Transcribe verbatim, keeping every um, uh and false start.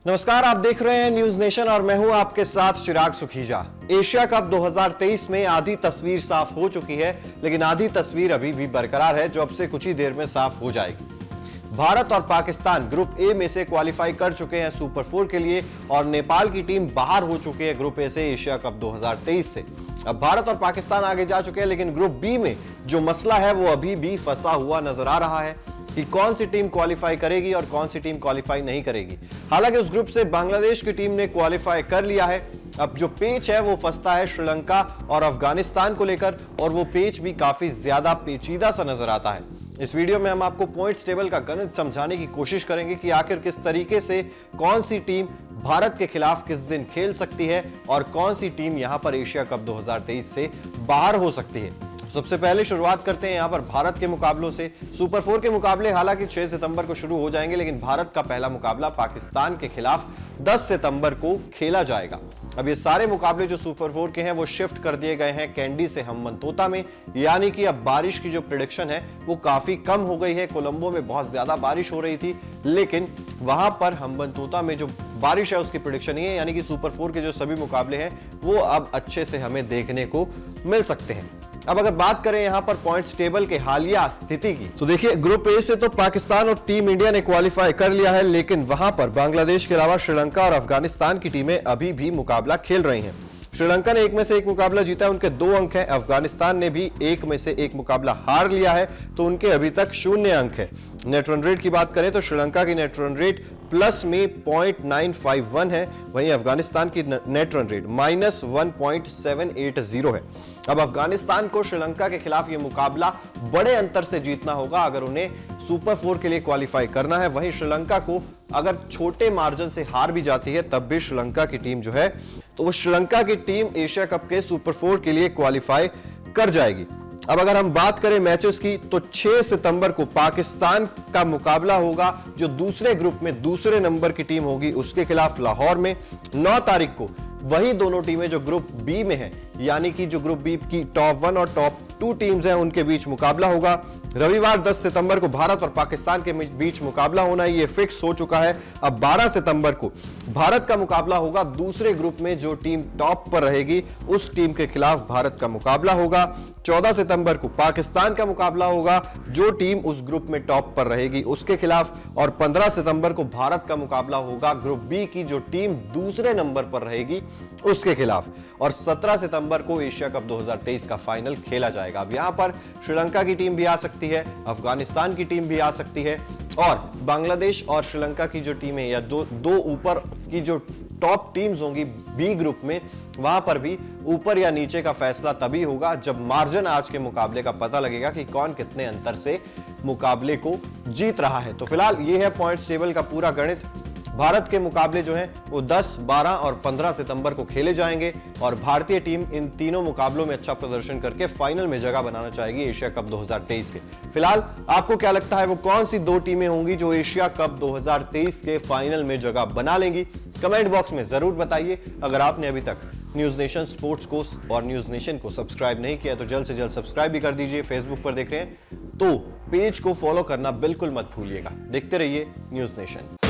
नमस्कार, आप देख रहे हैं न्यूज नेशन और मैं हूं आपके साथ चिराग सुखीजा। एशिया कप दो हज़ार तेईस में आधी तस्वीर साफ हो चुकी है, लेकिन आधी तस्वीर अभी भी बरकरार है, जो अब से कुछ ही देर में साफ हो जाएगी। भारत और पाकिस्तान ग्रुप ए में से क्वालिफाई कर चुके हैं सुपर फोर के लिए और नेपाल की टीम बाहर हो चुकी है ग्रुप ए से एशिया कप दो हज़ार तेईस से। अब भारत और पाकिस्तान आगे जा चुके हैं, लेकिन ग्रुप बी में जो मसला है वो अभी भी फंसा हुआ नजर आ रहा है कि कौन सी टीम क्वालिफाई करेगी और कौन सी टीम क्वालिफाई नहीं करेगी। हालांकि उस ग्रुप से बांग्लादेश की टीम ने क्वालिफाई कर लिया है। अब जो पेच है वो फंसता है श्रीलंका और अफगानिस्तान को लेकर, और वो पेच भी काफी ज्यादा पेचीदा सा नजर आता है। इस वीडियो में हम आपको पॉइंट्स टेबल का गणित समझाने की कोशिश करेंगे कि आखिर किस तरीके से कौन सी टीम भारत के खिलाफ किस दिन खेल सकती है और कौन सी टीम यहां पर एशिया कप दो हज़ार तेईस से बाहर हो सकती है। सबसे पहले शुरुआत करते हैं यहां पर भारत के मुकाबलों से। सुपर फोर के मुकाबले हालांकि छह सितंबर को शुरू हो जाएंगे, लेकिन भारत का पहला मुकाबला पाकिस्तान के खिलाफ दस सितंबर को खेला जाएगा। अब ये सारे मुकाबले जो सुपर फोर के हैं वो शिफ्ट कर दिए गए हैं कैंडी से हम्बनतोता में, यानी कि अब बारिश की जो प्रेडिक्शन है वो काफी कम हो गई है। कोलंबो में बहुत ज्यादा बारिश हो रही थी, लेकिन वहां पर हम्बनतोता में जो बारिश है उसकी प्रेडिक्शन ये है, यानी कि सुपर फोर के जो सभी मुकाबले हैं वो अब अच्छे से हमें देखने को मिल सकते हैं। अब अगर बात करें यहां पर पॉइंट्स टेबल के हालिया स्थिति की, तो देखिए ग्रुप ए से तो पाकिस्तान और टीम इंडिया ने क्वालिफाई कर लिया है, लेकिन वहां पर बांग्लादेश के अलावा श्रीलंका और अफगानिस्तान की टीमें अभी भी मुकाबला खेल रही हैं। श्रीलंका ने एक में से एक मुकाबला जीता है, उनके दो अंक हैं। अफगानिस्तान ने भी एक में से एक मुकाबला हार लिया है, तो उनके अभी तक शून्य अंक है। नेट रन रेट की बात करें तो श्रीलंका की नेट रन रेट प्लस में पॉइंट नाइन फाइव वन है, वहीं अफगानिस्तान की net run rate minus one point seven eight zero है। अब अफगानिस्तान को श्रीलंका के खिलाफ यह मुकाबला बड़े अंतर से जीतना होगा अगर उन्हें सुपर फोर के लिए क्वालिफाई करना है। वहीं श्रीलंका को अगर छोटे मार्जिन से हार भी जाती है तब भी श्रीलंका की टीम जो है तो वो श्रीलंका की टीम एशिया कप के सुपर फोर के लिए क्वालिफाई कर जाएगी। अब अगर हम बात करें मैचेस की, तो छह सितंबर को पाकिस्तान का मुकाबला होगा जो दूसरे ग्रुप में दूसरे नंबर की टीम होगी उसके खिलाफ लाहौर में। नौ तारीख को वही दोनों टीमें जो ग्रुप बी में हैं, यानी कि जो ग्रुप बी की टॉप वन और टॉप टू टीम्स हैं उनके बीच मुकाबला होगा। रविवार दस सितंबर को भारत और पाकिस्तान के बीच मुकाबला होना है, ये फिक्स हो चुका है। अब बारह सितंबर को भारत का मुकाबला होगा दूसरे ग्रुप में जो टीम टॉप पर रहेगी उस टीम के खिलाफ भारत का मुकाबला होगा। चौदह सितंबर को पाकिस्तान का मुकाबला होगा जो टीम उस ग्रुप में टॉप पर रहेगी उसके खिलाफ, और पंद्रह सितंबर को भारत का मुकाबला होगा ग्रुप बी की जो टीम दूसरे नंबर पर रहेगी उसके खिलाफ, और सत्रह सितंबर को एशिया कप दो हज़ार तेईस का फाइनल खेला जाएगा। अब यहां पर श्रीलंका की टीम भी आ सकती है, अफगानिस्तान की टीम भी आ सकती है, और बांग्लादेश और श्रीलंका की जो टीमें या दो दो ऊपर की जो टॉप टीम्स होंगी बी ग्रुप में, वहां पर भी ऊपर या नीचे का फैसला तभी होगा जब मार्जिन आज के मुकाबले का पता लगेगा कि कौन कितने अंतर से मुकाबले को जीत रहा है। तो फिलहाल ये है पॉइंट्स टेबल का पूरा गणित। भारत के मुकाबले जो हैं वो दस, बारह और पंद्रह सितंबर को खेले जाएंगे, और भारतीय टीम इन तीनों मुकाबलों में अच्छा प्रदर्शन करके फाइनल में जगह बनाना चाहेगी एशिया कप दो हज़ार तेईस के। फिलहाल आपको क्या लगता है वो कौन सी दो टीमें होंगी जो एशिया कप दो हज़ार तेईस के फाइनल में जगह बना लेंगी? कमेंट बॉक्स में जरूर बताइए। अगर आपने अभी तक न्यूज नेशन स्पोर्ट्स को और न्यूज नेशन को सब्सक्राइब नहीं किया तो जल्द से जल्द सब्सक्राइब भी कर दीजिए। फेसबुक पर देख रहे हैं तो पेज को फॉलो करना बिल्कुल मत भूलिएगा। देखते रहिए न्यूज नेशन।